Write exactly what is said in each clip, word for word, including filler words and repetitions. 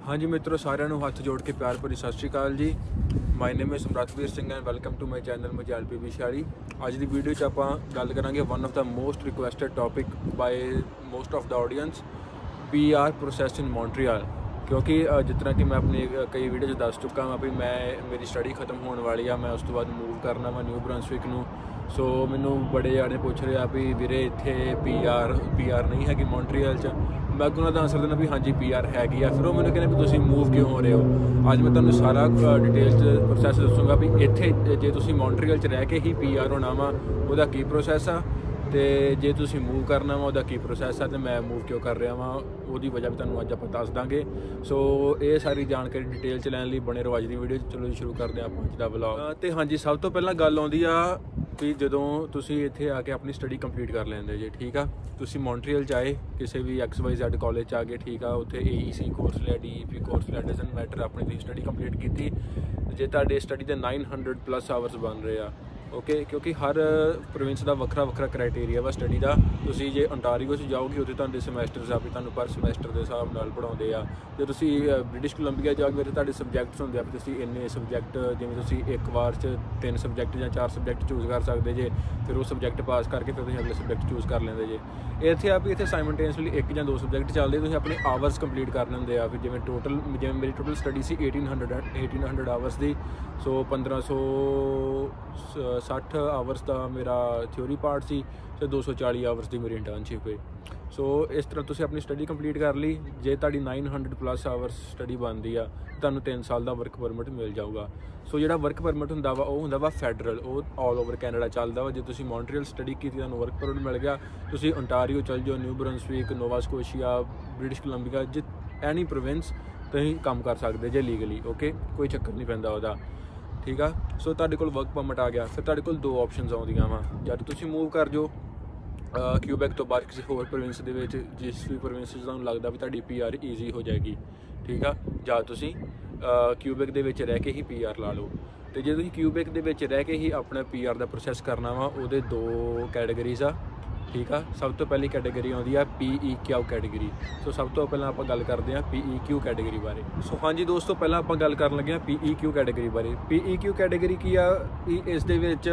हाँ जी मित्रों, साਰਿਆਂ ਨੂੰ ਹੱਥ ਜੋੜ ਕੇ ਪਿਆਰ ਭਰੀ ਸਤਿ ਸ਼੍ਰੀ ਅਕਾਲ ਜੀ। ਮਾਈ ਨੇਮ ਹੈ Samratveer Singh and welcome to my channel ਮਜਾਲ ਪੀ ਵਿਸ਼ਾਲੀ। ਅੱਜ ਦੀ ਵੀਡੀਓ 'ਚ ਆਪਾਂ ਗੱਲ ਕਰਾਂਗੇ one of the most requested topic by most of the audience, P R process in Montreal. क्योंकि जिस तरह कि मैं अपनी कई वीडियो दस चुका हाँ भी मैं मेरी स्टडी खत्म होने वाली है, मैं उस तो बाद मूव करना वा न्यू ब्रंसविक नूं। सो मैनू बड़े जाने पूछ रहे भी वीरे इत्थे पी आर पी आर नहीं हैगी मॉन्ट्रीअल च। मैं उन्होंने का आंसर देना भी हाँ जी पी आर हैगी आ। फिर वो मैंने कहने भी तुसीं मूव क्यों हो रहे हो। अज मैं तुहानूं सारा डिटेल प्रोसैस दसूँगा भी इत्थे जे तुसीं मॉन्ट्रीअल च रह के ही पी आर होना वा उहदा की प्रोसैस आ, तो जे तुसीं मूव करना वा उहदा की प्रोसैस है, तो मैं मूव क्यों कर रहा वा उहदी वजह भी तुहानूं अज आपां दस दांगे। सो ये सारी जानकारी डिटेल च लैण लई बने रहो अज दी वीडियो। चलो जी शुरू करते हैं अज दा व्लॉग। तो हाँ जी, सब तो पहलां गल आउंदी आ भी जदों तुसीं इत्थे आके अपनी स्टडी कंप्लीट कर लैंदे जे, ठीक आ। तुसीं मॉन्ट्रीअल च आए किसी भी एक्स वाई जैड कॉलेज च आ गए, ठीक आ। उत्थे ए ई सी कोर्स लिया, डी ई पी कोर्स लिया, डजन मैटर, अपनी तुसीं स्टडी कंप्लीट कीती। जे तुहाडे स्टडी दे नाइन हंड्रड प्लस आवर्स बन रहे आ, ओके okay, क्योंकि हर प्रोविंस का वक्रा वक्रा क्राइटेरिया वा स्टडी का। तुसीं जे ओंटारियो से जाओगे उत्थे तुहाडे समैस्टर्स आ भी तुहानूं पर समैस्टर के हिसाब नाल पढ़ाउंदे आ। जे तुसीं ब्रिटिश कोलंबिया जाओगे उत्थे तुहाडे सबजैक्ट्स हुंदे आ भी तुसीं इन्ने सबजैक्ट, जिवें तुसीं एक वार च तीन सबजैक्ट जां चार सबजैक्ट चूज कर सकदे जे। फिर वो सबजैक्ट पास करके फिर तुसीं अगले सबजैक्ट चूज कर लैंदे जे। इत्थे आ भी इत्थे साइमल्टेनियसली एक जां दो सबजैक्ट चलदे, तुसीं अपने आवर्स कंप्लीट करने हुंदे आ। फिर जिवें टोटल जिवें मेरी टोटल स्टडी सी eighteen hundred eighteen hundred hours दी। सो पंद्रह सौ सठ आवर्स का मेरा थ्योरी पार्ट सी, तो दो सौ चाली आवर्स की मेरी इंटर्नशिप है। सो इस तरह तुसीं अपनी स्टडी कंप्लीट कर ली। जे तुहाडी nine hundred plus hours study बनती आ, तुहानूं तीन साल का वर्क परमिट मिल जाऊगा। सो जिहड़ा वर्क परमिट हुंदा वा वो हुंदा वा फैडरल, वो ऑल ओवर कैनेडा चलदा वा। जे तुसीं मॉन्ट्रीअल स्टडी की तुहानूं वर्क परमिट मिल गया, तुसीं ओंटारियो चल जाओ, New Brunswick, Nova Scotia, British Columbia, जे एनी प्रोविंस तुसीं काम कर सकदे जे लीगली। ओके, कोई चक्कर नहीं पैंदा उहदा, ठीक आ। सो तुहाडे कोल वर्क परमिट आ गया, फिर तुहाडे कोल दो ऑप्शनस आउंदियां वा। जद तुसीं मूव कर जाओ क्यूबैक तो बाद किसी होर प्रोविंस दे विच, जिस भी प्रोविंस तुहानूं लगदा भी तुहाडी पी आर ईजी हो जाएगी, ठीक आ। जां तुसीं क्यूबैक दे विच रह के ही पी आर ला लो। तो जे तुसीं क्यूबैक दे विच रह के ही अपना पी आर दा प्रोसैस करना वा, उहदे दो कैटेगरीज आ, ठीक आ। सब तो पहली कैटेगरी आउंदी आ P E Q category. So सब तो पहलां आपां गल करदे हां पी ई क्यू कैटेगरी बारे। सो हाँ जी दोस्तों, पहलां आपां गल करन लगे हां पी ई क्यू कैटेगरी बारे। पी ई क्यू कैटेगरी की आ भी इस दे विच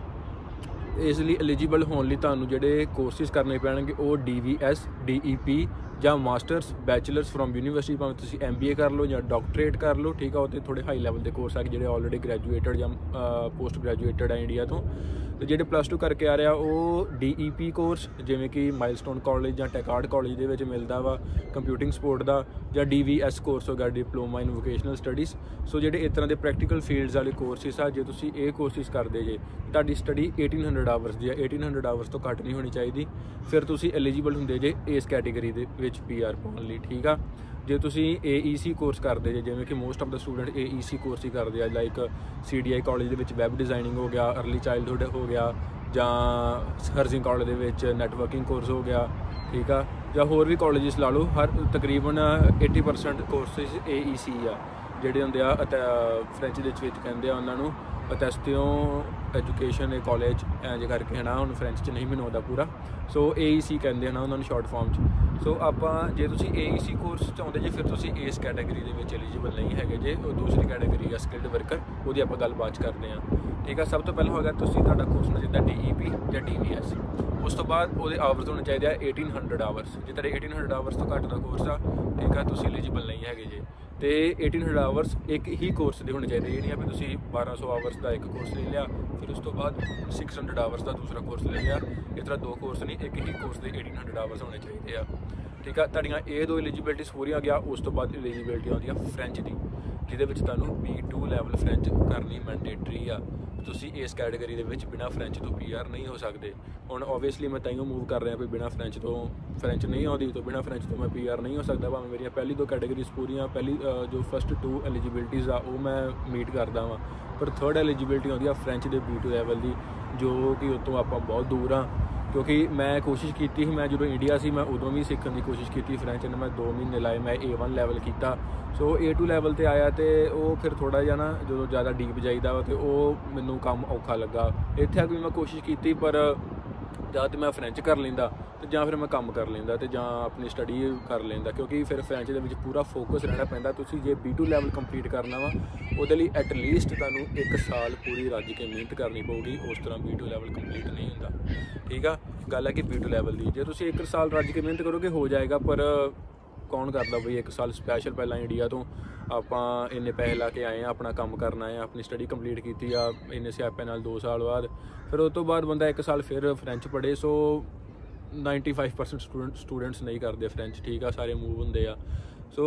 इस लई एलीजिबल होने लई तुहानूं जिहड़े कोर्सिस करने पैणगे वो D V S, D E P ਜਾਂ ਮਾਸਟਰਸ ਬੈਚਲਰਸ ਫਰੋਮ ਯੂਨੀਵਰਸਿਟੀ, ਭਾਵੇਂ ਤੁਸੀਂ ਐਮ ਬੀ ਏ ਕਰ ਲਓ ਜਾਂ ਡਾਕਟਰੇਟ ਕਰ ਲਓ, ਠੀਕ ਆ। ਉਹ 'ਤੇ ਥੋੜ੍ਹੇ ਹਾਈ ਲੈਵਲ ਦੇ ਕੋਰਸ ਆ ਜਿਹੜੇ ਆਲਰੇਡੀ ਗ੍ਰੈਜੂਏਟਡ ਜਾਂ ਪੋਸਟ ਗ੍ਰੈਜੂਏਟਡ ਆ ਇੰਡੀਆ ਤੋਂ। ਅਤੇ ਜਿਹੜੇ ਪਲੱਸ ਟੂ ਕਰਕੇ ਆ ਰਿਹਾ ਉਹ ਡੀ ਈ ਪੀ ਕੋਰਸ, ਜਿਵੇਂ ਕਿ ਮਾਈਲਸਟੋਨ ਕਾਲਜ ਜਾਂ ਟੈਕਾਰਡ ਕਾਲਜ ਦੇ ਵਿੱਚ ਮਿਲਦਾ ਵਾ ਕੰਪਿਊਟਿੰਗ ਸਪੋਰਟ ਦਾ, ਜਾਂ ਡੀ ਵੀ ਐਸ ਕੋਰਸ ਹੋ ਗਿਆ, diploma in vocational studies. So ਜਿਹੜੇ ਇਸ ਤਰ੍ਹਾਂ ਦੇ ਪ੍ਰੈਕਟੀਕਲ ਫੀਲਡਸ ਵਾਲੇ ਕੋਰਸਿਸ ਆ, ਜੇ ਤੁਸੀਂ ਇਹ ਕੋਰਸਿਸ ਕਰਦੇ ਜੇ, ਤੁਹਾਡੀ ਸਟੱਡੀ ਏਟੀਨ ਹੰਡਰਡ ਆਵਰਸ ਦੀ ਆ, ਏਟੀਨ ਹੰਡਰਡ ਆਵਰਸ ਤੋਂ ਘੱਟ ਨਹੀਂ ਹੋਣੀ ਚਾਹੀਦੀ। ਫਿਰ ਤੁਸੀਂ ਐਲੀਜੀਬਲ ਹੁੰਦੇ ਜੇ ਇਸ ਕੈਟੇਗਰੀ ਦੇ ਵਿੱਚ ਪੀ ਆਰ ਪਾਉਣ ਲਈ, ਠੀਕ ਆ। ਜੇ ਤੁਸੀਂ ਏ ਈ ਸੀ ਕੋਰਸ ਕਰਦੇ ਜੇ, ਜਿਵੇਂ ਕਿ most of the student A E C course ਹੀ ਕਰਦੇ ਆ, like C D I college ਦੇ ਵਿੱਚ ਵੈਬ ਡਿਜ਼ਾਇਨਿੰਗ ਹੋ ਗਿਆ, ਅਰਲੀ ਚਾਈਲਡਹੁੱਡ ਹੋ ਗਿਆ, ਜਾਂ ਹਰਜ਼ਿੰਗ ਕਾਲਜ ਦੇ ਵਿੱਚ ਨੈਟਵਰਕਿੰਗ ਕੋਰਸ ਹੋ ਗਿਆ, ਠੀਕ ਆ। ਜਾਂ ਹੋਰ ਵੀ ਕਾਲਜਿਸ ਲਾ ਲਓ, ਹਰ ਤਕਰੀਬਨ eighty percent courses A E C ਆ ਜਿਹੜੇ ਹੁੰਦੇ ਆ। ਅਤੇ ਫਰੈਂਚ ਦੇ ਵਿੱਚ ਕਹਿੰਦੇ ਆ ਉਹਨਾਂ ਨੂੰ ਅਟੈਸਟਿਓਂ ਐਜੂਕੇਸ਼ਨ ਏ ਕਾਲਜ ਇੰਜ ਕਰਕੇ ਹੈ ਨਾ, ਹੁਣ ਫਰੈਂਚ 'ਚ ਨਹੀਂ ਮੈਨੂੰ ਆਉਂਦਾ ਪੂਰਾ। ਸੋ ਏ ਈ ਸੀ ਕਹਿੰਦੇ ਹਨ ਉਹਨਾਂ ਨੂੰ ਸ਼ਾਰਟ ਫਾਰਮ 'ਚ। ਸੋ ਆਪਾਂ ਜੇ ਤੁਸੀਂ ਏ ਈ ਸੀ ਕੋਰਸ ਚਾਹੁੰਦੇ ਜੇ, ਫਿਰ ਤੁਸੀਂ ਇਸ ਕੈਟੇਗਰੀ ਦੇ ਵਿੱਚ ਐਲੀਜੀਬਲ ਨਹੀਂ ਹੈਗੇ ਜੇ। ਉਹ ਦੂਸਰੀ ਕੈਟੇਗਰੀ ਆ ਸਕਿਲਡ ਵਰਕਰ, ਉਹਦੀ ਆਪਾਂ ਗੱਲ ਬਾਅਦ 'ਚ ਕਰਦੇ ਹਾਂ, ਠੀਕ ਆ। ਸਭ ਤੋਂ ਪਹਿਲਾਂ ਹੋਏਗਾ ਤੁਸੀਂ ਤੁਹਾਡਾ ਕੋਰਸ ਹੋਣਾ ਚਾਹੀਦਾ ਡੀ ਈ ਪੀ ਜਾਂ ਡੀ ਵੀ ਐਸ। ਉਸ ਤੋਂ ਬਾਅਦ ਉਹਦੇ ਆਵਰਸ ਹੋਣੇ ਚਾਹੀਦੇ ਆ ਏਟੀਨ ਹੰਡਰਡ ਆਵਰਸ। ਜੇ ਤੁਹਾਡੇ ਏਟੀਨ ਹੰਡਰਡ ਆਵਰਸ ਤੋਂ ਘੱਟ ਦਾ ਕੋਰਸ ਆ, ਠੀਕ ਆ, ਤੁਸੀਂ ਐਲੀਜੀਬਲ ਨਹੀਂ ਹੈਗੇ ਜੇ। ਅਤੇ ਏਟੀਨ ਹੰਡਰਡ ਆਵਰਸ ਇੱਕ ਹੀ ਕੋਰਸ ਦੇ ਹੋਣੇ ਚਾਹੀਦੇ। ਇਹ ਨਹੀਂ ਆ ਵੀ ਤੁਸੀਂ ਬਾਰਾਂ ਸੌ ਆਵਰਸ ਦਾ ਇੱਕ ਕੋਰਸ ਲੈ ਲਿਆ, ਫਿਰ ਉਸ ਤੋਂ ਬਾਅਦ ਸਿਕਸ ਹੰਡਰਡ ਆਵਰਸ ਦਾ ਦੂਸਰਾ ਕੋਰਸ ਲੈ ਲਿਆ। ਇਸ ਤਰ੍ਹਾਂ ਦੋ ਕੋਰਸ ਨਹੀਂ, ਇੱਕ ਹੀ ਕੋਰਸ ਦੇ ਏਟੀਨ ਹੰਡਰਡ ਆਵਰਸ ਹੋਣੇ ਚਾਹੀਦੇ ਆ, ਠੀਕ ਆ। ਤੁਹਾਡੀਆਂ ਇਹ ਦੋ ਐਲੀਜੀਬਿਲਿਟੀਜ਼ ਪੂਰੀਆਂ ਗਿਆ। ਉਸ ਤੋਂ ਬਾਅਦ ਐਲੀਜੀਬਿਲਿਟੀ ਆਉਂਦੀ ਆ ਫਰੈਂਚ ਦੀ, ਜਿਹਦੇ ਵਿੱਚ ਤੁਹਾਨੂੰ ਬੀ ਟੂ ਲੈਵਲ ਫਰੈਂਚ ਕਰਨੀ ਮੈਂਡੇਟਰੀ ਆ। ਤੁਸੀਂ ਇਸ ਕੈਟੇਗਰੀ ਦੇ ਵਿੱਚ ਬਿਨਾਂ ਫਰੈਂਚ ਤੋਂ ਪੀ ਆਰ ਨਹੀਂ ਹੋ ਸਕਦੇ। ਹੁਣ ਓਬਵੀਅਸਲੀ ਮੈਂ ਤਾਈਓ ਮੂਵ ਕਰ ਰਿਹਾ ਵੀ ਬਿਨਾਂ ਫਰੈਂਚ ਤੋਂ ਫਰੈਂਚ ਨਹੀਂ ਆਉਂਦੀ, ਤੋਂ ਬਿਨਾਂ ਫਰੈਂਚ ਤੋਂ ਮੈਂ ਪੀ ਆਰ ਨਹੀਂ ਹੋ ਸਕਦਾ। ਭਾਵੇਂ ਮੇਰੀਆਂ ਪਹਿਲੀ ਦੋ ਕੈਟੇਗਰੀਜ਼ ਪੂਰੀਆਂ, ਪਹਿਲੀ ਜੋ ਫਸਟ ਟੂ ਐਲੀਜੀਬਿਲਿਟੀਜ਼ ਆ ਉਹ ਮੈਂ ਮੀਟ ਕਰਦਾ ਵਾਂ, ਪਰ ਥਰਡ ਐਲੀਜੀਬਿਲਿਟੀ ਆਉਂਦੀ ਆ ਫਰੈਂਚ ਦੇ ਬੀ ਟੂ ਲੈਵਲ ਦੀ, ਜੋ ਕਿ ਉੱਤੋਂ ਆਪਾਂ ਬਹੁਤ ਦੂਰ ਹਾਂ। ਕਿਉਂਕਿ ਮੈਂ ਕੋਸ਼ਿਸ਼ ਕੀਤੀ ਸੀ, ਮੈਂ ਜਦੋਂ ਇੰਡੀਆ ਸੀ ਮੈਂ ਉਦੋਂ ਵੀ ਸਿੱਖਣ ਦੀ ਕੋਸ਼ਿਸ਼ ਕੀਤੀ ਫਰੈਂਚ ਨੇ। ਮੈਂ ਦੋ ਮਹੀਨੇ ਲਾਏ, ਮੈਂ ਏ ਵਨ ਲੈਵਲ ਕੀਤਾ। ਸੋ ਏ ਟੂ ਲੈਵਲ 'ਤੇ ਆਇਆ, ਅਤੇ ਉਹ ਫਿਰ ਥੋੜ੍ਹਾ ਜਿਹਾ ਨਾ ਜਦੋਂ ਜ਼ਿਆਦਾ ਡੀਪ ਜਾਈਦਾ ਵਾ, ਅਤੇ ਉਹ ਮੈਨੂੰ ਕੰਮ ਔਖਾ ਲੱਗਾ। ਇੱਥੇ ਆ ਕੇ ਮੈਂ ਕੋਸ਼ਿਸ਼ ਕੀਤੀ, ਪਰ ਜਾਂ ਤਾਂ ਮੈਂ ਫਰੈਂਚ ਕਰ ਲੈਂਦਾ ਤੇ ਜਾਂ ਫਿਰ ਮੈਂ ਕੰਮ ਕਰ ਲੈਂਦਾ ਤੇ ਜਾਂ ਆਪਣੀ ਸਟੱਡੀ ਕਰ ਲੈਂਦਾ, ਕਿਉਂਕਿ ਫਿਰ ਫਰੈਂਚ ਦੇ ਵਿੱਚ ਪੂਰਾ ਫੋਕਸ ਰਹਿਣਾ ਪੈਂਦਾ। ਤੁਸੀਂ J B two level complete ਕਰਨਾ ਵਾ ਉਹਦੇ ਲਈ ਐਟਲੀਸਟ ਤੁਹਾਨੂੰ ਇੱਕ ਸਾਲ ਪੂਰੀ ਰੱਜ ਕੇ ਮਿਹਨਤ ਕਰਨੀ ਪਊਗੀ, ਉਸ ਤਰ੍ਹਾਂ ਬੀ ਟੂ ਲੈਵਲ ਕੰਪਲੀਟ ਨਹੀਂ ਹੁੰਦਾ। ਠੀਕ ਆ, ਗੱਲ ਹੈ ਕਿ ਬੀ ਟੂ ਲੈਵਲ ਦੀ ਜੇ ਤੁਸੀਂ ਇੱਕ ਸਾਲ ਰੱਜ ਕੇ ਮਿਹਨਤ ਕਰੋਗੇ ਹੋ ਜਾਏਗਾ, ਪਰ ਕੌਣ ਕਰਦਾ ਬਈ ਇੱਕ ਸਾਲ ਸਪੈਸ਼ਲ। ਪਹਿਲਾਂ ਇੰਡੀਆ ਤੋਂ ਆਪਾਂ ਇੰਨੇ ਪੈਸੇ ਲਾ ਕੇ ਆਏ ਆ, ਆਪਣਾ ਕੰਮ ਕਰਨਾ ਹੈ, ਆਪਣੀ ਸਟੱਡੀ ਕੰਪਲੀਟ ਕੀਤੀ ਆ ਇੰਨੇ ਸਿਆਪੇ ਨਾਲ ਦੋ ਸਾਲ ਬਾਅਦ, ਫਿਰ ਉਸ ਤੋਂ ਬਾਅਦ ਬੰਦਾ ਇੱਕ ਸਾਲ ਫਿਰ ਫਰੈਂਚ ਪੜ੍ਹੇ। So ninety five percent student students ਨਹੀਂ ਕਰਦੇ ਫਰੈਂਚ। ਠੀਕ ਆ, ਸਾਰੇ ਮੂਵ ਹੁੰਦੇ ਆ। ਸੋ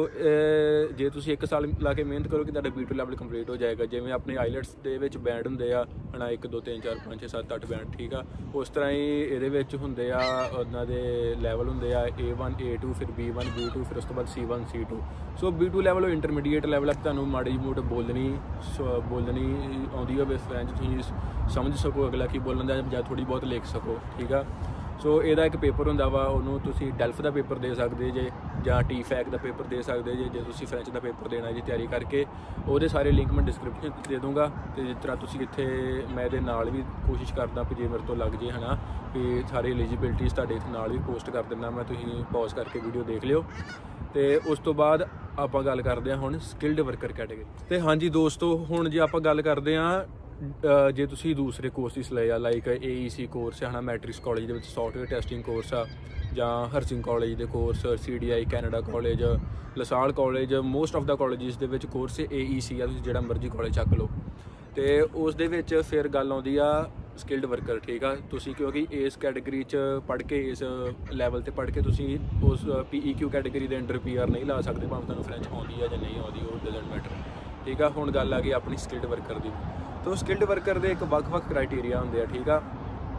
ਜੇ ਤੁਸੀਂ ਇੱਕ ਸਾਲ ਲਾ ਕੇ ਮਿਹਨਤ ਕਰੋਗੇ ਤੁਹਾਡਾ ਬੀ ਟੂ ਲੈਵਲ ਕੰਪਲੀਟ ਹੋ ਜਾਏਗਾ। ਜਿਵੇਂ ਆਪਣੇ ਆਈਲੈਟਸ ਦੇ ਵਿੱਚ ਬੈਂਡ ਹੁੰਦੇ ਆ ਹੈ ਨਾ, ਇੱਕ ਦੋ ਤਿੰਨ ਚਾਰ ਪੰਜ ਛੇ ਸੱਤ ਅੱਠ ਬੈਂਡ। ਠੀਕ ਆ, ਉਸ ਤਰ੍ਹਾਂ ਹੀ ਇਹਦੇ ਵਿੱਚ ਹੁੰਦੇ ਆ, ਉਹਨਾਂ ਦੇ ਲੈਵਲ ਹੁੰਦੇ ਆ ਏ ਵਨ ਏ ਟੂ, ਫਿਰ ਬੀ ਵਨ ਬੀ ਟੂ, ਫਿਰ ਉਸ ਤੋਂ ਬਾਅਦ C one C two. So B two level intermediate level ਹੈ, ਤੁਹਾਨੂੰ ਮਾੜੀ ਮੋਟ ਬੋਲਣੀ ਬੋਲਣੀ ਆਉਂਦੀ ਹੋਵੇ ਫਰੈਂਚ, ਤੁਸੀਂ ਸਮਝ ਸਕੋ ਅਗਲਾ ਕੀ ਬੋਲਣ ਦਾ, ਜਾਂ ਥੋੜ੍ਹੀ ਬਹੁਤ ਲਿਖ ਸਕੋ। ਠੀਕ ਆ, ਸੋ ਇਹਦਾ ਇੱਕ ਪੇਪਰ ਹੁੰਦਾ ਵਾ, ਉਹਨੂੰ ਤੁਸੀਂ ਡੈਲਫ ਦਾ ਪੇਪਰ ਦੇ ਸਕਦੇ ਜੇ ਜਾਂ ਟੀ ਫੈਕ ਦਾ ਪੇਪਰ ਦੇ ਸਕਦੇ ਜੇ। ਜੇ ਤੁਸੀਂ ਫਰੈਂਚ ਦਾ ਪੇਪਰ ਦੇਣਾ ਜੀ ਤਿਆਰੀ ਕਰਕੇ, ਉਹਦੇ ਸਾਰੇ ਲਿੰਕ ਮੈਂ ਡਿਸਕ੍ਰਿਪਸ਼ਨ ਦੇ ਦੂੰਗਾ। ਅਤੇ ਜਿਸ ਤਰ੍ਹਾਂ ਤੁਸੀਂ ਇੱਥੇ ਮੈਂ ਇਹਦੇ ਨਾਲ ਵੀ ਕੋਸ਼ਿਸ਼ ਕਰਦਾ ਵੀ ਜੇ ਮੇਰੇ ਤੋਂ ਲੱਗ ਜੇ ਹੈ ਨਾ, ਵੀ ਸਾਰੀ ਐਲੀਜੀਬਿਲਟੀਜ਼ ਤੁਹਾਡੇ ਇੱਥੇ ਨਾਲ ਵੀ ਪੋਸਟ ਕਰ ਦਿੰਦਾ ਮੈਂ, ਤੁਸੀਂ ਪੌਜ਼ ਕਰਕੇ ਵੀਡੀਓ ਦੇਖ ਲਿਓ। ਅਤੇ ਉਸ ਤੋਂ ਬਾਅਦ ਆਪਾਂ ਗੱਲ ਕਰਦੇ ਹਾਂ ਹੁਣ ਸਕਿਲਡ ਵਰਕਰ ਕੈਟੇਗਰੀ। ਅਤੇ ਹਾਂਜੀ ਦੋਸਤੋ, ਹੁਣ ਜੇ ਆਪਾਂ ਗੱਲ ਕਰਦੇ ਹਾਂ ਜੇ ਤੁਸੀਂ ਦੂਸਰੇ ਕੋਰਸਿਸ ਲਏ ਆ, ਲਾਈਕ ਏ ਈ ਸੀ ਕੋਰਸ ਹੈ ਨਾ, ਮੈਟ੍ਰਿਕਸ ਕਾਲਜ ਦੇ ਵਿੱਚ ਸੌਫਟਵੇਅਰ ਟੈਸਟਿੰਗ ਕੋਰਸ ਆ, ਜਾਂ ਹਰਸਿੰਗ ਕਾਲਜ ਦੇ course, C D I Canada college, LaSalle college, most of the colleges ਦੇ ਵਿੱਚ ਕੋਰਸ ਏ ਈ ਸੀ ਆ, ਤੁਸੀਂ ਜਿਹੜਾ ਮਰਜ਼ੀ ਕਾਲਜ ਚੱਕ ਲਓ। ਅਤੇ ਉਸ ਦੇ ਵਿੱਚ ਫਿਰ ਗੱਲ ਆਉਂਦੀ ਆ ਸਕਿਲਡ ਵਰਕਰ। ਠੀਕ ਆ, ਤੁਸੀਂ ਕਿਉਂਕਿ ਇਸ ਕੈਟੇਗਰੀ 'ਚ ਪੜ੍ਹ ਕੇ, ਇਸ ਲੈਵਲ 'ਤੇ ਪੜ੍ਹ ਕੇ ਤੁਸੀਂ ਉਸ ਪੀ ਈ ਕਿਊ ਕੈਟੇਗਰੀ ਦੇ ਅੰਡਰ ਪੀ ਆਰ ਨਹੀਂ ਲਾ ਸਕਦੇ, ਭਾਵੇਂ ਤੁਹਾਨੂੰ ਫਰੈਂਚ ਆਉਂਦੀ ਆ ਜਾਂ ਨਹੀਂ ਆਉਂਦੀ, ਉਹ ਡਜ਼ਨਟ ਮੈਟਰ। ਠੀਕ ਆ, ਹੁਣ ਗੱਲ ਆ ਗਈ ਆਪਣੀ ਸਕਿਲਡ ਵਰਕਰ ਦੀ। ਤਾਂ ਸਕਿਲਡ ਵਰਕਰ ਦੇ ਇੱਕ ਵੱਖ-ਵੱਖ ਕ੍ਰਾਈਟੇਰੀਆ ਹੁੰਦੇ ਆ। ਠੀਕ ਆ,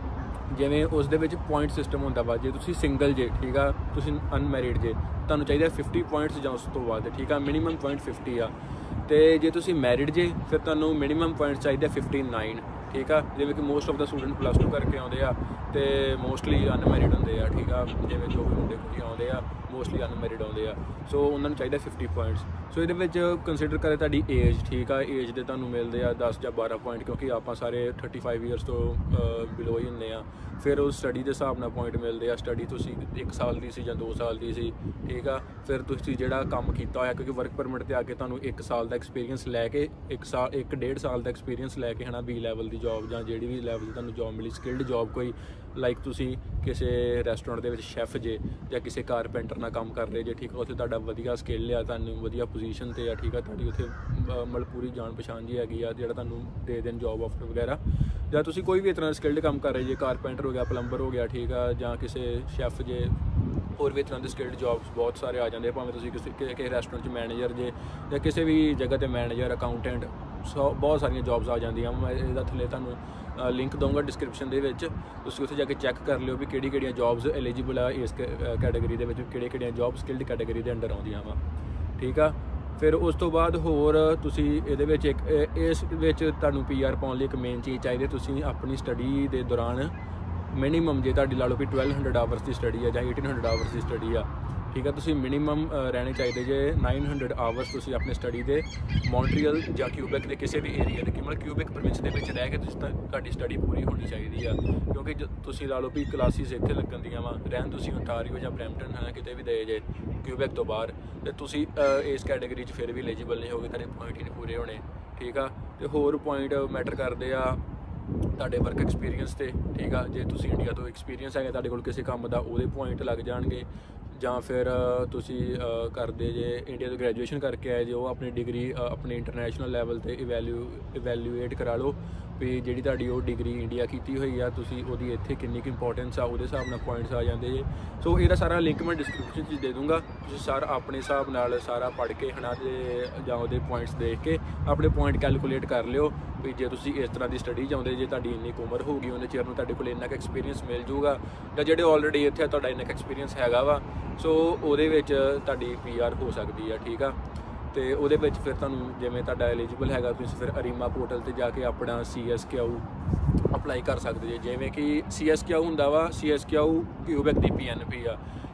ਜਿਵੇਂ ਉਸ ਦੇ ਵਿੱਚ ਪੁਆਇੰਟ ਸਿਸਟਮ ਹੁੰਦਾ ਵਾ। ਜੇ ਤੁਸੀਂ ਸਿੰਗਲ ਜੇ, ਠੀਕ ਆ, ਤੁਸੀਂ ਅਨਮੈਰਿਡ ਜੇ, ਤੁਹਾਨੂੰ ਚਾਹੀਦਾ ਫਿਫਟੀ ਪੁਆਇੰਟਸ ਜਾਂ ਉਸ ਤੋਂ ਵੱਧ। ਠੀਕ ਆ, ਮਿਨੀਮਮ ਪੁਆਇੰਟ ਫਿਫਟੀ ਆ। ਅਤੇ ਜੇ ਤੁਸੀਂ ਮੈਰਿਡ ਜੇ ਫਿਰ ਤੁਹਾਨੂੰ ਮਿਨੀਮਮ ਪੁਆਇੰਟਸ ਚਾਹੀਦੇ ਫਿਫਟੀ ਨਾਈਨ। ਠੀਕ ਆ, ਜਿਵੇਂ ਕਿ most of the student plus two ਕਰਕੇ ਆਉਂਦੇ ਆ ਅਤੇ ਮੋਸਟਲੀ ਅਨਮੈਰਿਡ ਹੁੰਦੇ ਆ। ਠੀਕ ਆ, ਜਿਵੇਂ ਜੋ ਵੀ ਮੁੰਡੇ ਕੁੜੀਆਂ ਆਉਂਦੇ ਆ ਮੋਸਟਲੀ ਅਨਮੈਰਿਡ ਆਉਂਦੇ ਆ। ਸੋ ਉਹਨਾਂ ਨੂੰ ਚਾਹੀਦਾ ਫਿਫਟੀ ਪੁਆਇੰਟਸ। ਸੋ ਇਹਦੇ ਵਿੱਚ ਕੰਸੀਡਰ ਕਰੇ ਤੁਹਾਡੀ ਏਜ। ਠੀਕ ਆ, ਏਜ ਦੇ ਤੁਹਾਨੂੰ ਮਿਲਦੇ ਆ ਦਸ ਜਾਂ ਬਾਰਾਂ ਪੁਆਇੰਟ, ਕਿਉਂਕਿ ਆਪਾਂ ਸਾਰੇ ਥਰਟੀ ਫਾਈਵ ਈਅਰਸ ਤੋਂ ਬਿਲੋ ਹੀ ਹੁੰਦੇ ਆ। ਫਿਰ ਉਹ ਸਟੱਡੀ ਦੇ ਹਿਸਾਬ ਨਾਲ ਪੁਆਇੰਟ ਮਿਲਦੇ ਆ। ਸਟੱਡੀ ਤੁਸੀਂ ਇੱਕ ਸਾਲ ਦੀ ਸੀ ਜਾਂ ਦੋ ਸਾਲ ਦੀ ਸੀ। ਠੀਕ ਆ, ਫਿਰ ਤੁਸੀਂ ਜਿਹੜਾ ਕੰਮ ਕੀਤਾ ਹੋਇਆ, ਕਿਉਂਕਿ ਵਰਕ ਪਰਮਿਟ 'ਤੇ ਆ ਕੇ ਤੁਹਾਨੂੰ ਇੱਕ ਸਾਲ ਦਾ ਐਕਸਪੀਰੀਅੰਸ ਲੈ ਕੇ, ਇੱਕ ਸਾਲ ਇੱਕ ਡੇਢ ਸਾਲ ਦਾ ਐਕਸਪੀਰੀਅੰਸ ਲੈ ਕੇ ਹੈ ਨਾ, ਬੀ ਲੈਵਲ ਦੀ ਜੋਬ ਜਾਂ ਜਿਹੜੀ ਵੀ ਲੈਵਲ ਦੀ ਤੁਹਾਨੂੰ ਜੋਬ ਮਿਲੀ, ਸਕਿਲਡ ਜੋਬ ਕੋਈ, ਲਾਈਕ ਤੁਸੀਂ ਕਿਸੇ ਰੈਸਟੋਰੈਂਟ ਦੇ ਵਿੱਚ ਸ਼ੈਫ ਜੇ ਜਾਂ ਕਿਸੇ ਕਾਰਪੈਂਟਰ ਨਾਲ ਕੰਮ ਕਰ ਰਹੇ ਜੇ। ਠੀਕ ਆ, ਉੱਥੇ ਤੁਹਾਡਾ ਵਧੀਆ ਸਕਿੱਲ ਆ, ਤੁਹਾਨੂੰ ਵਧੀਆ ਪੋਜੀਸ਼ਨ 'ਤੇ ਆ। ਠੀਕ ਆ, ਤੁਹਾਡੀ ਉੱਥੇ ਮਤਲਬ ਪੂਰੀ ਜਾਣ ਪਛਾਣ ਜੀ ਹੈਗੀ ਆ, ਜਿਹੜਾ ਤੁਹਾਨੂੰ ਦੇ ਦੇਣ ਜੋਬ ਆਫਰ ਵਗੈਰਾ। ਜਾਂ ਤੁਸੀਂ ਕੋਈ ਵੀ ਇਸ ਤਰ੍ਹਾਂ ਸਕਿਲਡ ਕੰਮ ਕਰ ਰਹੇ ਜੇ, ਕਾਰਪੈਂਟਰ ਹੋ ਗਿਆ, ਪਲੰਬਰ ਹੋ ਗਿਆ। ਠੀਕ ਆ, ਜਾਂ ਕਿਸੇ ਸ਼ੈਫ ਜੇ, ਹੋਰ ਵੀ ਤਰ੍ਹਾਂ ਦੇ ਸਕਿਲਡ ਜੋਬਸ ਬਹੁਤ ਸਾਰੇ ਆ ਜਾਂਦੇ ਆ। ਭਾਵੇਂ ਤੁਸੀਂ ਕਿਸੇ ਕਿਸੇ ਰੈਸਟੋਰੈਂਟ 'ਚ ਮੈਨੇਜਰ ਜੇ ਜਾਂ ਕਿਸੇ ਵੀ ਜਗ੍ਹਾ 'ਤੇ ਮੈਨੇਜਰ, ਅਕਾਊਂਟੈਂਟ, ਸੋ ਬਹੁਤ ਸਾਰੀਆਂ ਜੋਬਸ ਆ ਜਾਂਦੀਆਂ। ਮੈਂ ਇਹਦਾ ਥੱਲੇ ਤੁਹਾਨੂੰ ਲਿੰਕ ਦਊਂਗਾ ਡਿਸਕ੍ਰਿਪਸ਼ਨ ਦੇ ਵਿੱਚ, ਤੁਸੀਂ ਉੱਥੇ ਜਾ ਕੇ ਚੈੱਕ ਕਰ ਲਿਓ ਵੀ ਕਿਹੜੀ ਕਿਹੜੀਆਂ ਜੋਬਸ ਐਲੀਜੀਬਲ ਆ ਇਸ ਕੈਟੇਗਰੀ ਦੇ ਵਿੱਚ, ਕਿਹੜੀਆਂ ਕਿਹੜੀਆਂ ਜੋਬ ਸਕਿਲਡ ਕੈਟੇਗਰੀ ਦੇ ਅੰਡਰ ਆਉਂਦੀਆਂ ਵਾ। ਠੀਕ ਆ, ਫਿਰ ਉਸ ਤੋਂ ਬਾਅਦ ਹੋਰ ਤੁਸੀਂ ਇਹਦੇ ਵਿੱਚ ਇੱਕ ਇਸ ਵਿੱਚ ਤੁਹਾਨੂੰ ਪੀ ਆਰ ਪਾਉਣ ਲਈ ਇੱਕ ਮੇਨ ਚੀਜ਼ ਚਾਹੀਦੀ। ਤੁਸੀਂ ਆਪਣੀ ਸਟੱਡੀ ਦੇ ਦੌਰਾਨ ਮਿਨੀਮਮ, ਜੇ ਤੁਹਾਡੀ ਲਾ ਲਓ ਵੀ ਟਵੈਲਵ ਹੰਡਰਡ ਆਵਰਸ ਦੀ ਸਟੱਡੀ ਆ ਜਾਂ ਏਟੀਨ ਹੰਡਰਡ ਆਵਰਸ ਦੀ ਸਟੱਡੀ ਆ। ਠੀਕ ਆ, ਤੁਸੀਂ ਮਿਨੀਮਮ ਰਹਿਣੇ ਚਾਹੀਦੇ ਜੇ ਨਾਈਨ ਹੰਡਰਡ ਆਵਰਸ ਤੁਸੀਂ ਆਪਣੀ ਸਟੱਡੀ ਦੇ ਮੌਂਟਰੀਅਲ ਜਾਂ ਕਿਊਬੈਕ ਦੇ ਕਿਸੇ ਵੀ ਏਰੀਆ ਦੇ, ਕਿ ਮਤਲਬ ਕਿਊਬੈਕ ਪ੍ਰੋਵਿੰਸ ਦੇ ਵਿੱਚ ਰਹਿ ਕੇ ਤੁਸੀਂ ਤੁਹਾਡੀ ਸਟੱਡੀ ਪੂਰੀ ਹੋਣੀ ਚਾਹੀਦੀ ਆ। ਕਿਉਂਕਿ ਤੁਸੀਂ ਲਾ ਲਓ ਵੀ ਕਲਾਸਿਸ ਇੱਥੇ ਲੱਗਣ ਦੀਆਂ ਵਾ, ਰਹਿਣ ਤੁਸੀਂ ਓਨਟਾਰੀਓ ਜਾਂ ਬਰੈਂਪਟਨ ਹੈ ਨਾ ਕਿਤੇ ਵੀ ਦੇ ਜੇ ਕਿਊਬੈਕ ਤੋਂ ਬਾਹਰ, ਅਤੇ ਤੁਸੀਂ ਇਸ ਕੈਟੇਗਰੀ 'ਚ ਫਿਰ ਵੀ ਐਲੀਜੀਬਲ ਨਹੀਂ ਹੋਗੇ, ਤੁਹਾਡੇ ਪੁਆਇੰਟ ਹੀ ਨਹੀਂ ਪੂਰੇ ਹੋਣੇ। ਠੀਕ ਆ, ਅਤੇ ਹੋਰ ਪੁਆਇੰਟ ਮੈਟਰ ਕਰਦੇ ਆ ਤੁਹਾਡੇ ਵਰਕ ਐਕਸਪੀਰੀਅੰਸ 'ਤੇ। ਠੀਕ ਆ, ਜੇ ਤੁਸੀਂ ਇੰਡੀਆ ਤੋਂ ਐਕਸਪੀਰੀਅੰਸ ਹੈਗਾ ਤੁਹਾਡੇ ਕੋਲ ਕਿਸੇ ਕੰਮ ਦਾ, ਉਹਦੇ ਪੁਆਇੰਟ ਲੱਗ ਜਾਣਗੇ। ਜਾਂ ਫਿਰ ਤੁਸੀਂ ਕਰਦੇ ਜੇ ਇੰਡੀਆ ਤੋਂ ਗ੍ਰੈਜੂਏਸ਼ਨ ਕਰਕੇ ਆਏ ਜੇ, ਉਹ ਆਪਣੀ ਡਿਗਰੀ ਆਪਣੇ ਇੰਟਰਨੈਸ਼ਨਲ ਲੈਵਲ 'ਤੇ ਇਵੈਲਿਊ ਇਵੈਲੂਏਟ ਕਰਾ ਲਓ ਵੀ ਜਿਹੜੀ ਤੁਹਾਡੀ ਉਹ ਡਿਗਰੀ ਇੰਡੀਆ ਕੀਤੀ ਹੋਈ ਆ, ਤੁਸੀਂ ਉਹਦੀ ਇੱਥੇ ਕਿੰਨੀ ਕੁ ਇੰਪੋਰਟੈਂਸ ਆ, ਉਹਦੇ ਹਿਸਾਬ ਨਾਲ ਪੁਆਇੰਟਸ ਆ ਜਾਂਦੇ ਜੇ। ਸੋ ਇਹਦਾ ਸਾਰਾ ਲਿੰਕ ਮੈਂ ਡਿਸਕ੍ਰਿਪਸ਼ਨ 'ਚ ਦੇ ਦੂੰਗਾ, ਤੁਸੀਂ ਸਾਰਾ ਆਪਣੇ ਹਿਸਾਬ ਨਾਲ ਸਾਰਾ ਪੜ੍ਹ ਕੇ ਹੈ ਨਾ, ਅਤੇ ਜਾਂ ਉਹਦੇ ਪੁਆਇੰਟਸ ਦੇਖ ਕੇ ਆਪਣੇ ਪੁਆਇੰਟ ਕੈਲਕੂਲੇਟ ਕਰ ਲਿਓ ਵੀ ਜੇ ਤੁਸੀਂ ਇਸ ਤਰ੍ਹਾਂ ਦੀ ਸਟੱਡੀ ਚਾਹੁੰਦੇ ਜੇ, ਤੁਹਾਡੀ ਇੰਨੀ ਕੁ ਉਮਰ ਹੋਊਗੀ, ਉਹਦੇ ਚਿਰ ਨੂੰ ਤੁਹਾਡੇ ਕੋਲ ਇੰਨਾ ਕੁ ਐਕਸਪੀਰੀਅੰਸ ਮਿਲ ਜੂਗਾ, ਜਾਂ ਜਿਹੜੇ ਆਲਰੇਡੀ ਇੱਥੇ ਤੁਹਾਡਾ ਇੰਨਾ ਕੁ ਐਕਸਪੀਰੀਅੰਸ ਹੈਗਾ ਵਾ, ਸੋ ਉਹਦੇ ਵਿੱਚ ਤੁਹਾਡੀ ਪੀ ਆਰ ਹੋ ਸਕਦੀ ਆ। ਠੀਕ ਆ, ਅਤੇ ਉਹਦੇ ਵਿੱਚ ਫਿਰ ਤੁਹਾਨੂੰ ਜਿਵੇਂ ਤੁਹਾਡਾ ਐਲੀਜੀਬਲ ਹੈਗਾ, ਤੁਸੀਂ ਫਿਰ ਅਰੀਮਾ ਪੋਰਟਲ 'ਤੇ ਜਾ ਕੇ ਆਪਣਾ ਸੀ ਐਸ ਕਿਊ ਅਪਲਾਈ ਕਰ ਸਕਦੇ ਜੇ। ਜਿਵੇਂ ਕਿ ਸੀ ਐਸ ਕਿਊ ਹੁੰਦਾ ਵਾ, ਸੀ ਐਸ ਕਿਊ ਕਿਊਬੈਕ ਦੀ ਪੀ ਐਨ ਪੀ ਆ।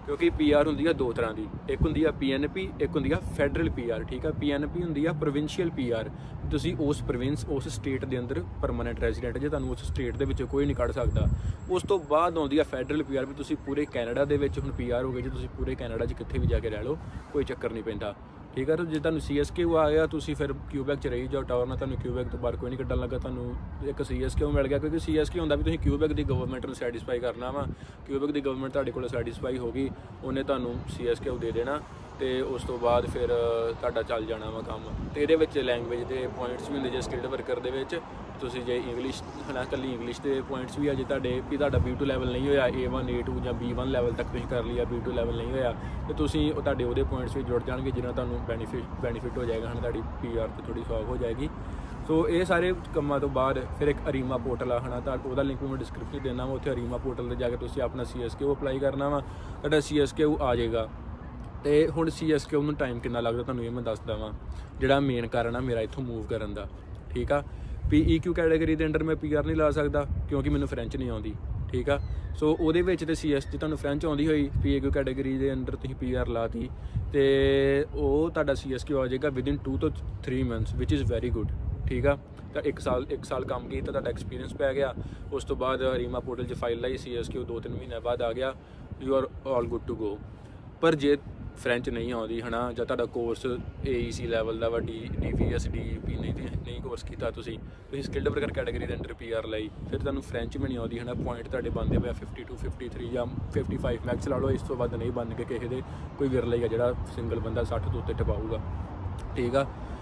क्योंकि पी आर होंदी है दो तरह की, एक होंदी है पी एन पी, एक होंदी है फैडरल पी आर, ठीक है। पी एन पी होंदी है प्रोविंशियल पी आर, तुसी उस प्रोविंस उस स्टेट के अंदर परमानेंट रेजिडेंट जे, तुहानूं उस स्टेट दे विच कोई नहीं कढ़ सकदा। उस तो बाद आउंदी है फैडरल पी आर, भी तुसी पूरे कैनेडा दे विच हुण पी आर हो गए जे, तुसी पूरे कैनेडा च कित्थे भी जाके रह लो, कोई चक्कर नहीं पैंदा, ठीक है। तो जे तुहानूं सी एस के आ गया, तुसी फिर क्यूबैक च रही जाओ, टावर नाल तुहानूं क्यूबैक तो बाहर कोई नहीं कड्ढण लगा, तुहानूं एक सी एस के मिल गया, क्योंकि सी एस के हुंदा भी तुसीं क्यूबैक की गवर्नमेंट नूं सैटिस्फाई करना वा, क्यूबैक की गवर्नमेंट तुहाडे कोल सैटिस्फाई हो गई, उन्हें तुहानूं सी एस के दे देना, तो उस तो बाद फिर तुहाडा चल जाना वा काम। तो इहदे विच लैंगुएज के पॉइंट्स भी होंदे, जे स्किल्ड वर्कर दे विच तुसीं जे इंग्लिश है ना, कल्ली इंग्लिश के पॉइंट्स भी है, जे तुहाडे भी तुहाडा बी टू लैवल नहीं होया, ए वन ए टू या बी वन लैवल तक तुसीं कर लिया, बी टू लैवल नहीं होया, तो तुसीं तुहाडे उहदे पॉइंट्स भी जुड़ जाणगे, जिन्हां तुहानूं बेनीफिट बेनीफिट हो जाएगा, है ना, तुहाडी पी आर तो थोड़ी सॉल्व हो जाएगी। सो ये सारे कामों तो बाद फिर एक अरीमा पोर्टल आ, है ना, तो लिंक मैं डिस्क्रिप्शन देना वा, उत्थे अरीमा पोर्टल पर जाके तुसीं अपना सी एस के अपलाई करना वा, तुहाडा सी एस के आ जाएगा। तो हुण सी एस के नूं टाइम कितना लगदा, तुहानूं ये मैं दसदा वां, जिहड़ा मेन कारण आ मेरा इत्थों मूव करन दा, ठीक आ। पी ई क्यू कैटेगरी के अंडर मैं पी आर नहीं ला सकदा, क्योंकि मैनूं फ्रेंच नहीं आउंदी, ठीक आ। सो उहदे विच ते सी एस च तुहानूं फ्रेंच आउंदी होई, पी ए क्यू कैटेगरी के अंडर तुसीं पी आर लाती, तो वो तुहाडा सी एस के आ जाएगा within two to three months, which is very good, ठीक आ। तो एक साल एक साल काम किया, तुहाडा एक्सपीरियंस पै गया, उस तो बाद रीमा पोर्टल च फाइल लाई, सी एस के दो तीन महीने बाद आ गया, you are all good to go. पर जे फ्रेंच नहीं आती है ना, ਜਾਂ ਤੁਹਾਡਾ कोर्स ए ई सी लैवल का वा, D D V S D P नहीं नहीं कोर्स किया, तुसीं तुसीं स्किल्ड वर्कर कैटेगरी के अंडर पी आर लाई, फिर तुहानूं फ्रेंच भी नहीं आती है ना, पॉइंट तुहाडे बनदे पे फिफ्टी टू फिफ्टी थ्री या फिफ्टी फाइव मैक्स ला लो, इस तो वध नहीं बन के किसी दे, कोई विरला ही है जिहड़ा सिंगल बंदा सठ तो उत्ते टपाऊगा, ठीक आ।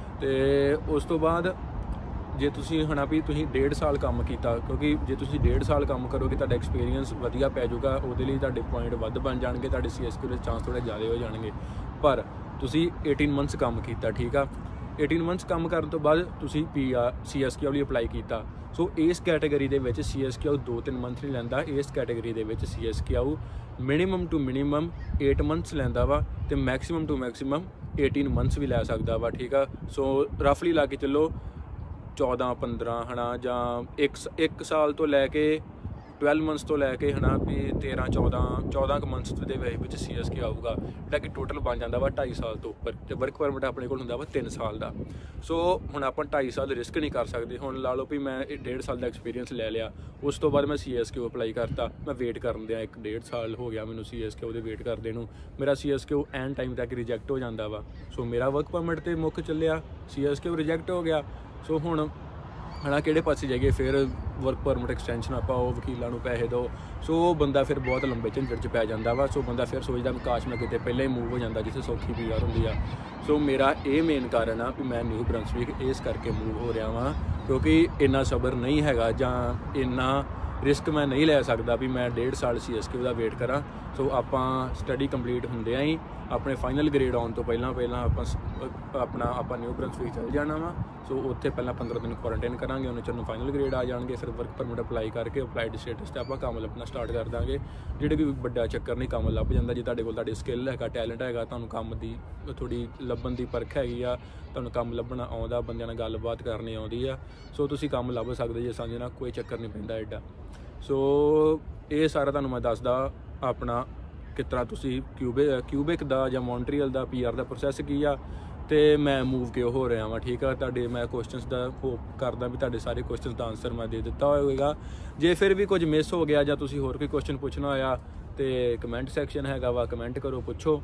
तो उस तो बाद जे तुसीं है ना भी तुसीं डेढ़ साल काम किया, क्योंकि जे तुसीं डेढ़ साल काम करोगे तुहाडा एक्सपीरियंस वधिया पै जाऊगा, उहदे लई तुहाडे पॉइंट वध बन जाणगे, तुहाडे सी एस के दे चांस थोड़े ज़्यादा हो जाणगे। पर तुसीं एटीन मंथ्स काम किया, ठीक आ, एटीन मंथ्स काम करन तो बाद तुसीं पी आर सी एस के वाली अपलाई किया। सो इस कैटेगरी दे विच सी एस के आऊ दो तीन मंथ नहीं लैंदा, इस कैटेगरी दे विच सी एस के आऊ minimum two minimum eight months लैंदा वा, ते maximum two maximum eighteen months भी लै सकदा वा, ठीक आ। सो रफली ला के चलो चौदह पंद्रह है ना, जां एक एक साल तो लैके ट्वेल्व मंथ्स तो लैके है ना भी तेरह चौदह चौदह क मंथ्स के सी एस के आऊगा, जिहड़ा कि टोटल बन जाता वा ढाई साल तो उपर, तो वर्क परमिट अपने कोल हुंदा वा तीन साल का। सो हुण आपां ढाई साल रिस्क नहीं कर सकते, हुण ला लो भी मैं डेढ़ साल का एक्सपीरियंस ले लिया, उस तो बाद मैं सी एस के अपलाई करता, मैं वेट करन दिया एक डेढ़ साल हो गया मैनूं सी एस के वेट करदे नूं, मेरा C S Q end time तक रिजैक्ट हो जाता वा। सो मेरा वर्क परमिट तो मुक चलिया, सी एस के रिजैक्ट हो गया। सो हुण है ना किहड़े पासे जाइए, फिर वर्क परमिट एक्सटेंशन पाओ, वकीलों को पैसे दो, सो बंदा फिर बहुत लंबे झंझट च पै जाता वा। सो बंदा फिर सोचता काश मैं किते पहले ही मूव हो जाता जिसे सौखी पी आर होंदी आ। सो मेरा ये मेन कारण आ भी मैं न्यू ब्रंसविक इस करके मूव हो रहा वां, क्योंकि इन्ना सबर नहीं हैगा, जां इन्ना रिस्क मैं नहीं लै सकता भी मैं डेढ़ साल सी एस के का वेट करा। सो आपां स्टडी कंप्लीट होंदियां ही अपने फाइनल ग्रेड आउण तो पहला पहला आपां अपना आपां न्यू ब्रंसविक चल जाना वा। सो उत्थे पहला पंद्रह दिन क्वारंटाइन करांगे, उन्हें चलो फाइनल ग्रेड आ जाएंगे, फिर वर्क परमिट अपलाई करके अपलाइड स्टेटस से आपां काम लभना स्टार्ट कर देंगे। जेह्ड़े कोई बड़ा चक्कर नहीं, काम लभ जांदा जे तुहाडे कोल तुहाडी स्किल हैगा, टैलेंट हैगा, तुहानूं काम दी थोड़ी लभण दी परख हैगी आ, तुहानूं काम लभना आउंदा, बंदियां नाल गलबात करनी आउंदी आ, सो तुसीं काम लभ सकदे जे, समझ ना कोई चक्कर नहीं पैंदा एडा। सो ये सारा तुहानूं मैं दसदा अपना किस तरह तुसीं क्यूबे क्यूबिक दा जां मॉन्ट्रीयल दा पी आर दा प्रोसैस की आ, तो मैं मूव क्यों हो रहा वा, ठीक है। तुहाडे मैं क्वेश्चनस का होप करदा भी तुहाडे सारे क्वेश्चनस का आंसर मैं दे दिता होएगा। जे फिर भी कुछ मिस हो गया जां तुसीं होर कोई क्वेश्चन पुछना होया तो कमेंट सैक्शन हैगा वा, कमेंट करो, पुछो,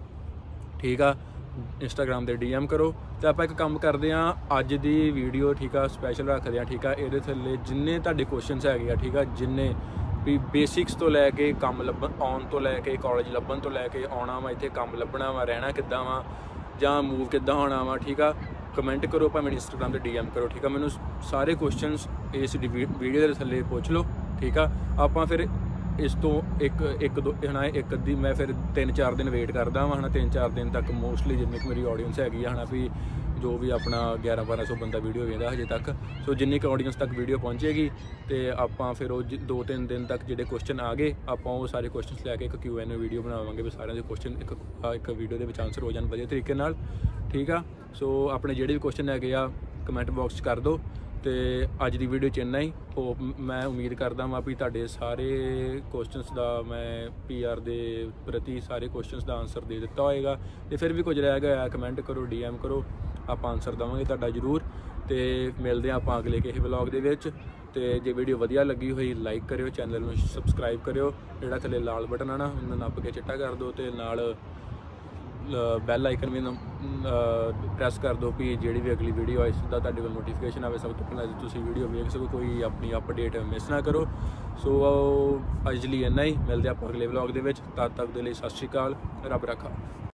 ठीक आ। इंस्टाग्राम ते डी एम करो। तो आप एक काम करते हैं, अज की वीडियो ठीक आ स्पैशल रखते हैं, ठीक है। ये थल्ले जिन्ने तुहाडे क्वेश्चनस है, ठीक है, जिन्ने भी बेसिक्स तो लैके काम लभन आउण तो लैके कॉलेज लभन तो लैके आउणा वा, इत्थे काम लभना वा, रहना किद्दां वा जां मूव किद्दां होना वा, ठीक आ। कमेंट करो, भावें इंस्टाग्राम ते डी एम करो, ठीक है। मैनूं सारे क्वेश्चनस इस वीडियो के थल्ले पुछ लो, ठीक आ। आपां फिर इस तो एक एक दो है ना एक अद्धी मैं फिर तीन चार दिन वेट करदा वा, है ना, तीन चार दिन तक मोस्टली जिन्नी मेरी ऑडियंस हैगी है ना भी जो भी अपना ग्यारह बारह सौ बंदा वीडियो वेंदा हजे तक। सो जिन्नी क ऑडियंस तक वीडियो पहुँचेगी तो आपां फिर वो दो तीन दिन तक जिहड़े क्वेश्चन आ गए आपां वो सारे क्वेश्चन लैके एक क्यू एन ए वीडियो बनावांगे भी सारे क्वेश्चन एक एक वीडियो दे विच आंसर हो जाण वधिया तरीके नाल, ठीक आ। सो अपने जिहड़े भी क्वेश्चन हैगे आ कमेंट बॉक्स कर दो, ਤੇ ਅੱਜ ਦੀ ਵੀਡੀਓ 'ਚ ਇੰਨਾ ਹੀ। ਹੋਪ ਮੈਂ ਉਮੀਦ ਕਰਦਾ ਹਾਂ ਵੀ ਤੁਹਾਡੇ ਸਾਰੇ ਕੁਐਸਚਨਸ ਦਾ ਮੈਂ ਪੀ ਆਰ ਦੇ ਪ੍ਰਤੀ ਸਾਰੇ ਕੁਐਸਚਨਸ ਦਾ ਆਨਸਰ ਦੇ ਦਿੱਤਾ ਹੋਏਗਾ। ਤੇ ਫਿਰ ਵੀ ਕੁਝ ਰਹਿ ਗਿਆ ਕਮੈਂਟ ਕਰੋ, ਡੀ ਐਮ ਕਰੋ, ਆਪਾਂ ਆਨਸਰ ਦੇਵਾਂਗੇ ਤੁਹਾਡਾ ਜ਼ਰੂਰ। ਤੇ ਮਿਲਦੇ ਹਾਂ ਆਪਾਂ ਅਗਲੇ ਕਿਸੇ ਵਲੌਗ ਦੇ ਵਿੱਚ। ਤੇ ਜੇ ਵੀਡੀਓ ਵਧੀਆ ਲੱਗੀ ਹੋਈ ਲਾਈਕ ਕਰਿਓ, ਚੈਨਲ ਨੂੰ ਸਬਸਕ੍ਰਾਈਬ ਕਰਿਓ, ਜਿਹੜਾ ਥੱਲੇ ਲਾਲ ਬਟਨ ਆ ਨਾ ਉਹਨੂੰ ਨੱਪ ਕੇ ਚਿੱਟਾ ਕਰ ਦਿਓ ਤੇ ਨਾਲ ਬੈਲ ਆਈਕਨ ਵੀ ਪ੍ਰੈਸ ਕਰ ਦਿਓ ਵੀ ਜਿਹੜੀ ਵੀ ਅਗਲੀ ਵੀਡੀਓ ਆਏ ਸਿੱਧਾ ਤੁਹਾਡੇ ਕੋਲ ਨੋਟੀਫਿਕੇਸ਼ਨ ਆਵੇ, ਸਭ ਤੋਂ ਪਹਿਲਾਂ ਤੁਸੀਂ ਵੀਡੀਓ ਵੇਖ ਸਕੋ, ਕੋਈ ਆਪਣੀ ਅਪਡੇਟ ਮਿਸ ਨਾ ਕਰੋ। ਸੋ ਅੱਜ ਲਈ ਇੰਨਾ ਹੀ, ਮਿਲਦੇ ਆਪਾਂ ਅਗਲੇ ਵਲੌਗ ਦੇ ਵਿੱਚ। ਤਦ ਤੱਕ ਦੇ ਲਈ ਸਤਿ ਸ਼੍ਰੀ ਅਕਾਲ, ਰੱਬ ਰੱਖਾ।